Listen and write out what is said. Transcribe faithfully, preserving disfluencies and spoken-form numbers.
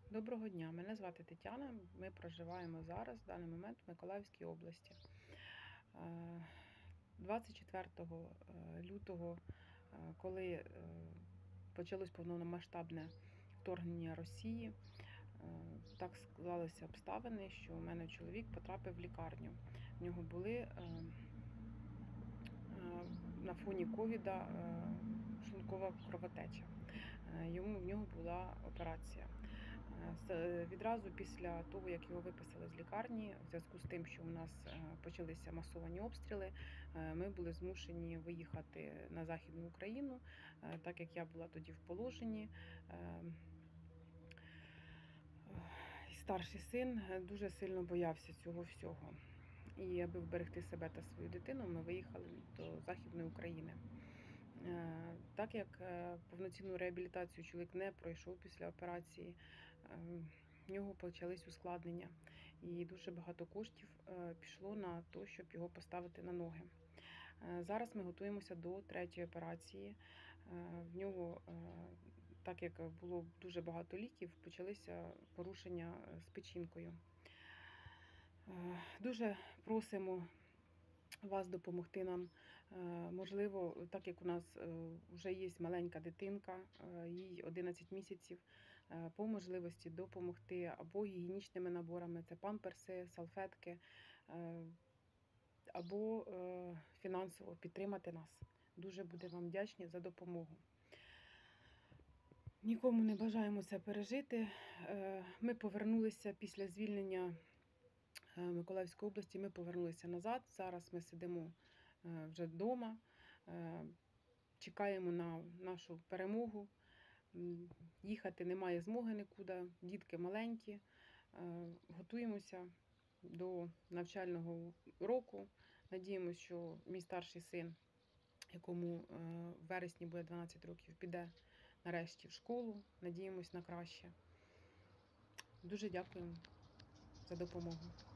Доброго дня, мене звати Тетяна. Ми проживаємо зараз, в даний момент, в Миколаївській області. двадцять четвертого лютого, коли почалось повномасштабне вторгнення Росії, так склалися обставини, що у мене чоловік потрапив в лікарню. В нього були на фоні ковіда шлункова кровотеча. Йому в нього була операція. Відразу після того, як його виписали з лікарні, в зв'язку з тим, що у нас почалися масовані обстріли, ми були змушені виїхати на Західну Україну, так як я була тоді в положенні. Старший син дуже сильно боявся цього всього. І аби вберегти себе та свою дитину, ми виїхали до Західної України. Так як повноцінну реабілітацію чоловік не пройшов після операції, в нього почались ускладнення. І дуже багато коштів пішло на те, щоб його поставити на ноги. Зараз ми готуємося до третьої операції. В нього, так як було дуже багато ліків, почалися порушення з печінкою. Дуже просимо вас допомогти нам. Можливо, так як у нас вже є маленька дитинка, їй одинадцять місяців, по можливості допомогти або гігієнічними наборами, це памперси, салфетки, або фінансово підтримати нас. Дуже будемо вам вдячні за допомогу. Нікому не бажаємо це пережити. Ми повернулися після звільнення Миколаївської області, ми повернулися назад. Зараз ми сидимо вже вдома, чекаємо на нашу перемогу. Їхати немає змоги нікуди, дітки маленькі. Готуємося до навчального року. Надіємося, що мій старший син, якому в вересні буде дванадцять років, піде нарешті в школу. Надіємося на краще. Дуже дякуємо за допомогу.